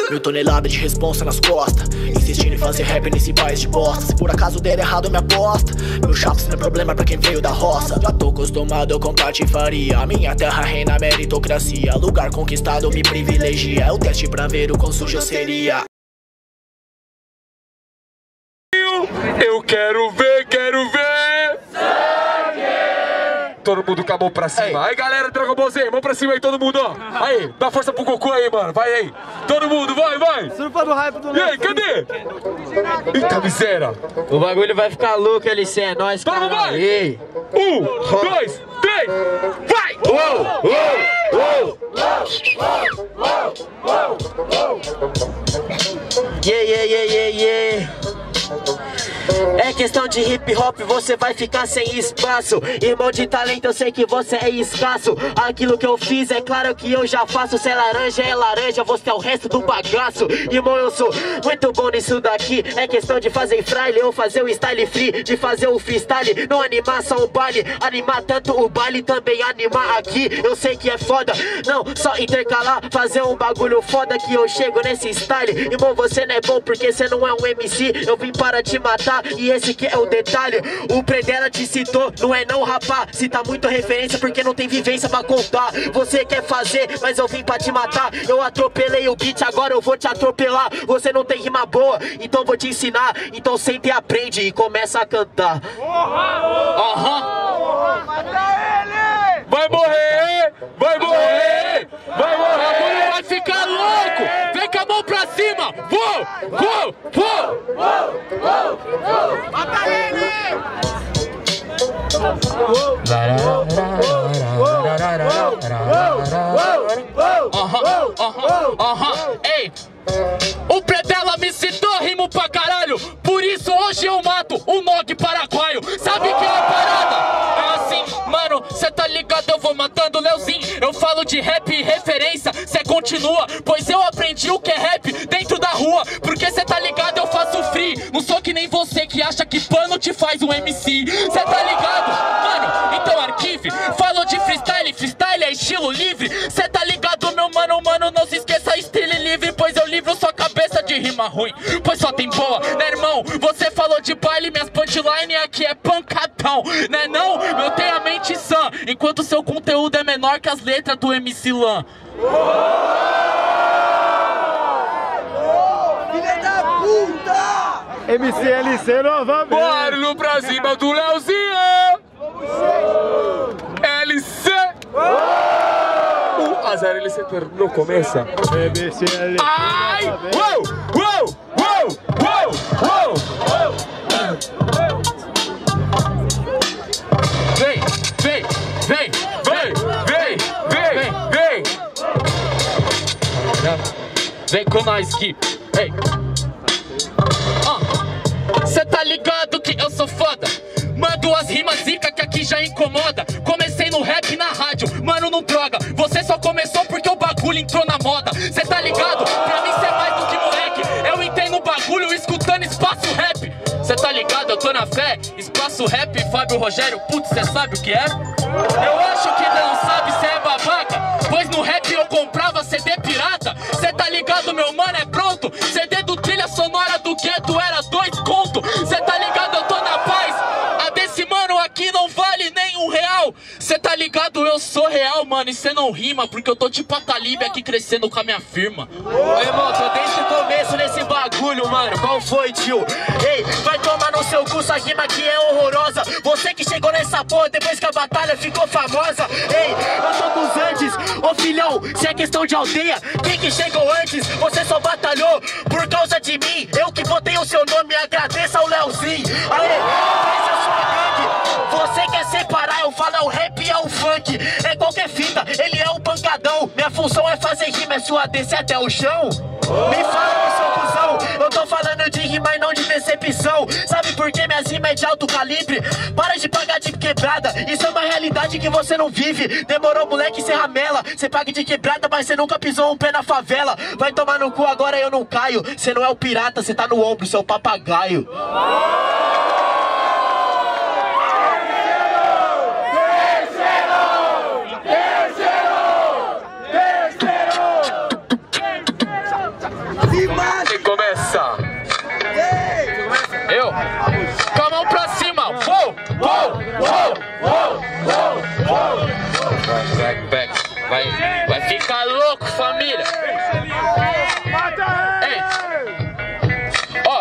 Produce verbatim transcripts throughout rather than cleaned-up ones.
Mil toneladas de responsa nas costas, insistindo em fazer rap nesse país de bosta. Se por acaso der errado me aposta, meu chaves não é problema pra quem veio da roça. Já tô acostumado com patifaria, minha terra reina a meritocracia. Lugar conquistado me privilegia, é o teste pra ver o quão sujo eu seria. Eu quero ver, quero ver sangue! Todo mundo com a mão pra cima. Ei. Aí galera, Dragon Ball Z, mão pra cima aí, todo mundo, ó. Aí, dá força pro Goku aí, mano. Vai aí. Todo mundo, vai, vai. Surfa do hype do E aí, cadê? Eita miséria. O bagulho vai ficar louco, L C, é nóis, todo mundo vai. Ei. Um, dois, três, vai! Uou, uou, uou. Yeah, yeah, yeah, yeah, yeah. É questão de hip hop, você vai ficar sem espaço. Irmão de talento, eu sei que você é escasso. Aquilo que eu fiz, é claro que eu já faço. Se é laranja, é laranja, você é o resto do bagaço. Irmão, eu sou muito bom nisso daqui. É questão de fazer fraile ou fazer o style free, de fazer o freestyle, não animar só o baile. Animar tanto o baile, também animar aqui. Eu sei que é foda, não, só intercalar, fazer um bagulho foda que eu chego nesse style. Irmão, você não é bom porque você não é um M C. Eu vim para te matar e esse que é o detalhe. O Predela te citou, não é não, rapá. Cita muito referência porque não tem vivência pra contar. Você quer fazer, mas eu vim pra te matar. Eu atropelei o beat, agora eu vou te atropelar. Você não tem rima boa, então vou te ensinar. Então senta e aprende e começa a cantar. Aham. Vai morrer, vai morrer, vai morrer. Vai ficar louco. Vem com a mão pra cima. Vou, vou, vou. Mata ele! Aham, aham, aham. Ei, o Predela me citou, rimo pra caralho. Por isso hoje eu mato o Nog paraguaio. Sabe que é a parada? É assim, mano, cê tá ligado, eu vou matando o Leozinho. Eu falo de rap e referência, cê continua. Pois eu aprendi o que é rap dentro da rua. Porque cê tá ligado, eu faço free. Não sou que nem você que acha que pano te faz um M C. Cê tá ligado? Mano, então arquive. Falo de freestyle, freestyle é estilo livre. Cê tá ligado, meu mano, mano, não se esqueça, estilo livre. Pois eu livro sua cabeça de rima ruim, pois só tem boa, né irmão? Você falou de baile, minhas punchline aqui é pancadão, né não? Eu tenho a mente sã, enquanto seu conteúdo é menor que as letras do M C Lan. Filha da puta! M C L C novamente! Bora pra cima do Leozinho! L C! um a zero, L C terminou, começa. M C L C. Ai! Uou! Uou! Uou! Uou! Uou! Vem, vem, vem, Vem! Vem! Vem! Vem! vem com nós que, ei. Ah, cê tá ligado que eu sou foda? Mando as rimas zica que aqui já incomoda. Comecei no rap na rádio, mano, não droga. Você só começou porque o bagulho entrou na moda. Cê tá ligado? Pra mim cê é mais do que moleque. Eu entrei no bagulho escutando Espaço Rap. Cê tá ligado? Eu tô na fé. Espaço Rap, Fábio Rogério, putz, cê sabe o que é? Eu acho que não sabe, cê é babaca. Pois no rap eu comprava C D pirata. Cê tá ligado, meu mano, é pronto. C D do Trilha Sonora do Gueto era dois conto. Cê tá ligado? Eu tô na paz. A desse mano aqui não vale nem um real. Cê tá ligado? Eu sou real, mano. E cê não rima, porque eu tô tipo a Talib aqui crescendo com a minha firma. Ô irmão, tô desde o começo nesse bagulho, mano. Qual foi, tio? Ei, vai tomar no seu cu, essa rima aqui é horrorosa. Você que chegou nessa porra depois que a batalha ficou famosa. Ei, eu sou dos antes. Ô filhão, se é questão de aldeia, quem que chegou antes? Você só batalhou por causa de mim. Eu que botei o seu nome, agradeça ao Leozinho. Aê, essa é a sua gangue. Você quer separar, eu falo é o rap e é o funk. É qualquer fita, ele é o pancadão. Minha função é fazer rima, é sua descer até o chão. Me fala, seu cuzão, eu tô falando de rima e não de decepção. Sabe por que minhas rimas é de alto calibre? Para de pagar de quebrada, isso é uma realidade que você não vive. Demorou, moleque, cê ramela. Cê paga de quebrada, mas cê nunca pisou um pé na favela. Vai tomar no cu, agora eu não caio. Cê não é o pirata, cê tá no ombro, seu papagaio. Quem começa? Eu? Com a mão pra cima. Uou, uou, uou, uou, uou, uou. Back, back. Vai, vai ficar louco, família. Ei. Ó.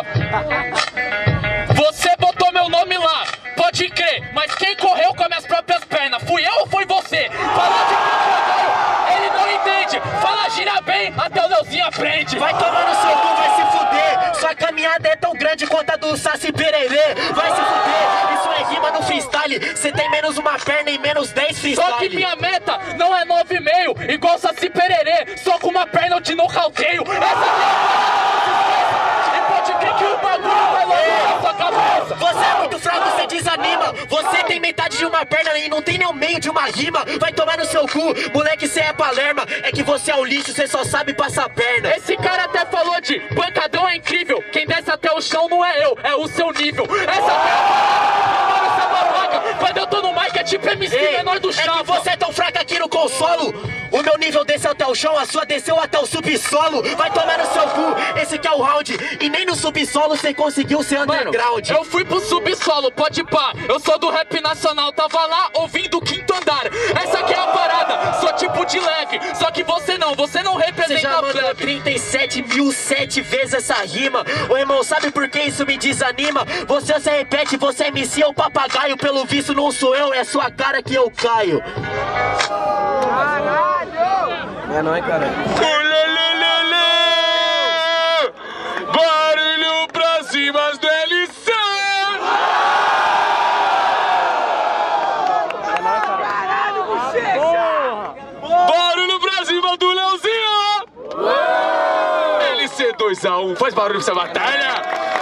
Você botou meu nome lá. Pode crer. Mas quem correu com as minhas próprias pernas? Fui eu ou foi você? Falar de crocodilo, ele não entende. Fala gira bem, até o Leozinho aprende. Vai tomar no seu cu, vai se fuder. Sua caminhada é tão grande quanto a do Saci Pererê. Vai se fuder, isso é rima no freestyle. Cê tem menos uma perna e menos dez freestyle. Só que minha meta não é nove e meio, igual Saci Pererê. Só com uma perna eu te nocauteio. Essa aqui é a... E pode crer que o bagulho vai logo na sua cabeça. Você é muito fraco, você desanima. Você tem metade de uma perna e não tem nem o meio de uma rima. Vai tomar no seu cu, moleque, cê é palerma. É que você é um lixo, cê só sabe passar perna. Esse cara até falou de pancadão é incrível. Quem desce até o chão não é eu, é o seu nível. Essa aqui é a parada, essa babaca. Quando eu tô no mic é tipo M C Ei, menor do chão. É que você é tão fraca aqui no consolo. O meu nível desceu até o chão, a sua desceu até o subsolo. Vai tomar no seu cu, esse que é o round. E nem no subsolo cê conseguiu ser underground. Mano, eu fui pro subsolo, pode pá. Eu sou do rap nacional, tava lá ouvindo o quinto andar. Essa aqui é a parada, sou tipo de leve. Só que você não, você não Você representa já a mandou plebe. trinta e sete mil sete vezes essa rima. Ô irmão, sabe por que isso me desanima? Você se repete, você é M C ou papagaio. Pelo visto não sou eu, é sua cara que eu caio. Não é não, hein, cara? Ulelelele! Barulho pra cima do L C! Barulho pra cima do Leozinho! L C dois a um, faz barulho pra essa batalha!